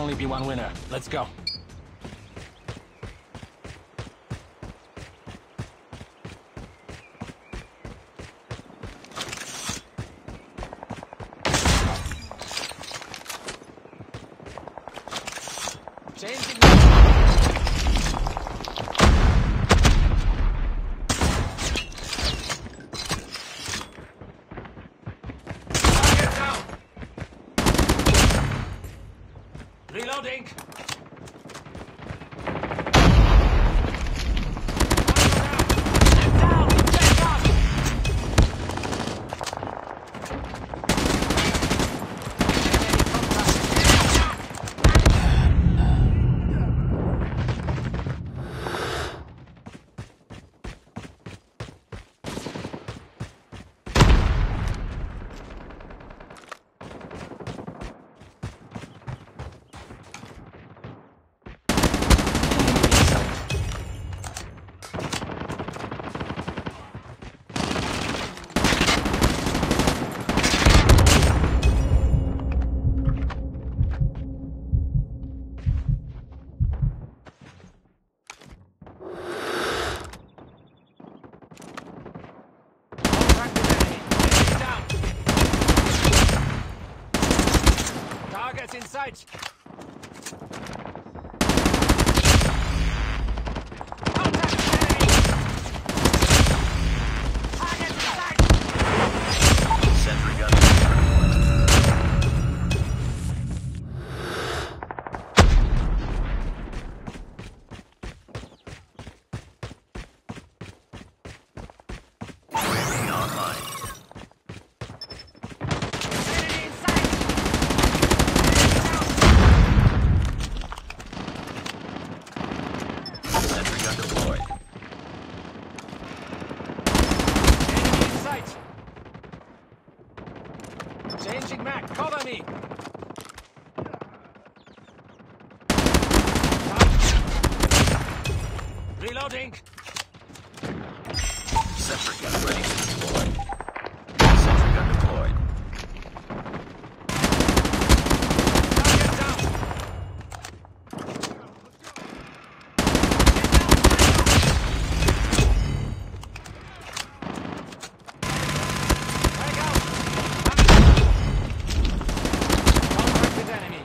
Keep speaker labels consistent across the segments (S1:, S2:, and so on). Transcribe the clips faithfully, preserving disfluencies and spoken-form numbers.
S1: only be one winner. Let's go. Changing. Target down. Reloading. Targets in sight. Contact enemy. Target in sight.
S2: Sentry gun. Waving online.
S1: Changing Mac, cover me! Reloading!
S2: Sentry gun ready to deploy. Sentry gun deployed.
S1: Target down! Take out! Contacted enemy.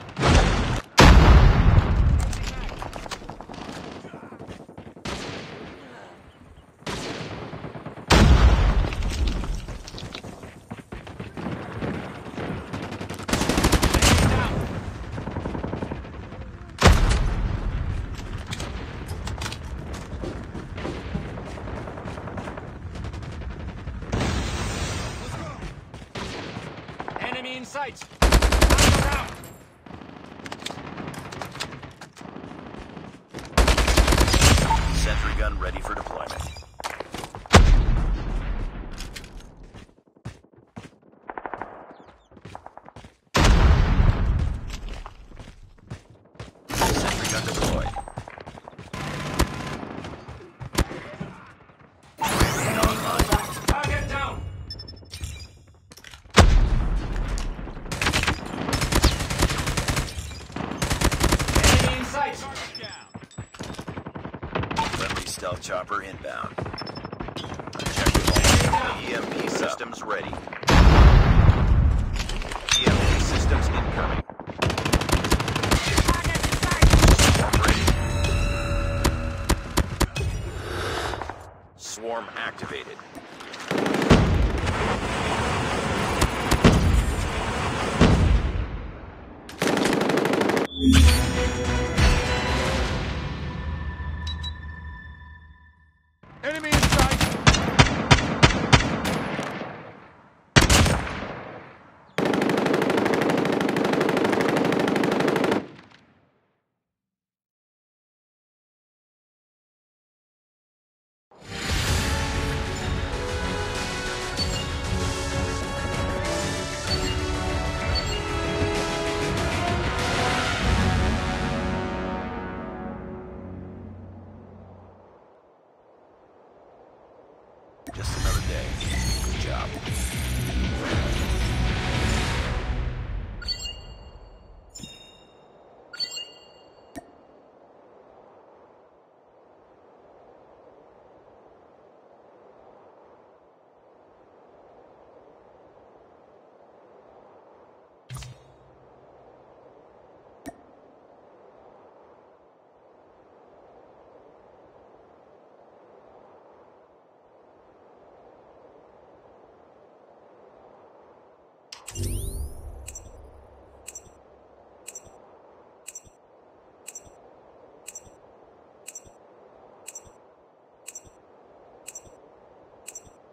S1: Enemy in sight! Down!
S2: Sentry gun ready for deployment. Sentry gun deployed. Waving online.
S1: Target down! Enemy in sight!
S2: Friendly stealth chopper inbound. Objective E M P systems ready. E M P systems incoming. Swarm ready. Swarm activated.
S1: Enemy in sight!
S2: Just another day. Good job.